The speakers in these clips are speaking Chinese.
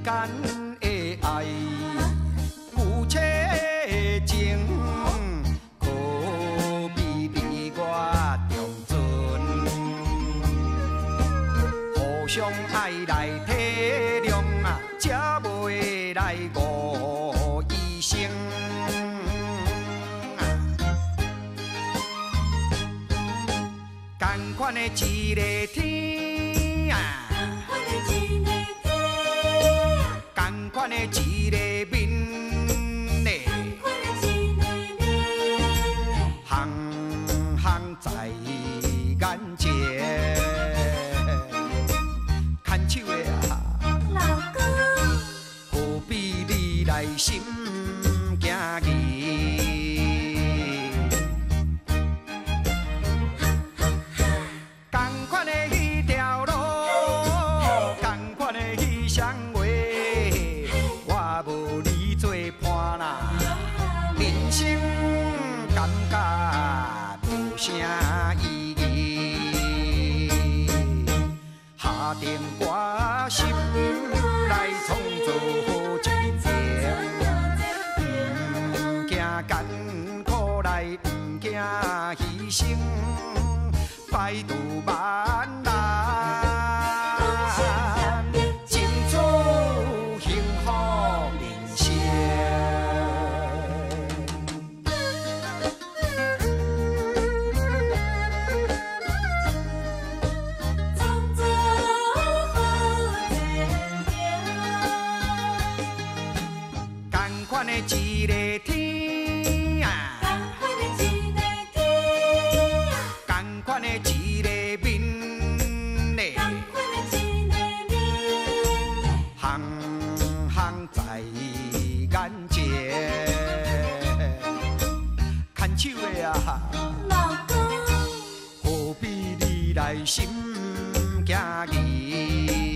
间的爱，有切情，可比比我重存。互相爱来体谅啊，才袂来误一生。同款的一个天啊。 同款的一个面嘞，行行在眼前，牵手的啊， 老公， 何必你来心惊疑？同款的迄条路，同款的迄双话。 无你做伴啦，人生感觉无啥意义。下定决心来创造好一天，不惊艰苦来，不惊牺牲，百度万难。 一个天啊，同款的一个面嘞，行行在眼前，牵手的啊， 老公， 何必你来心惊疑？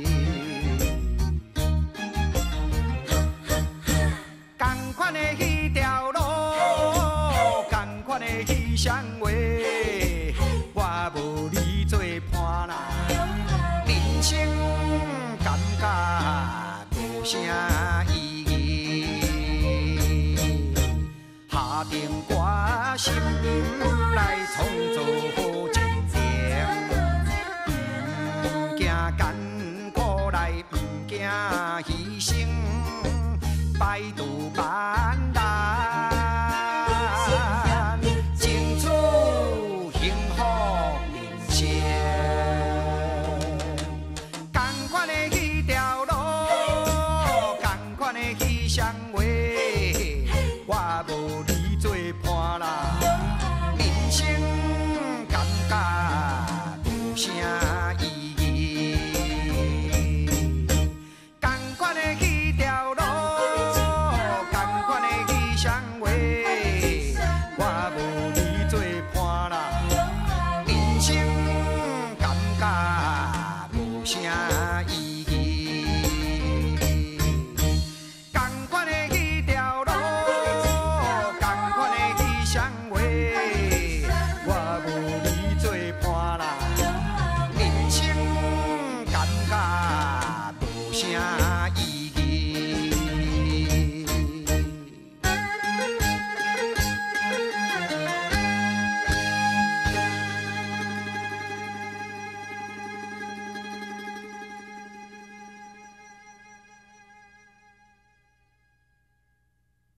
同款的迄条路，同款的迄双话，我无你做伴啦，人生感觉无啥意义。下定决心来创造好一天，不惊艰苦来，不惊牺牲。百度版。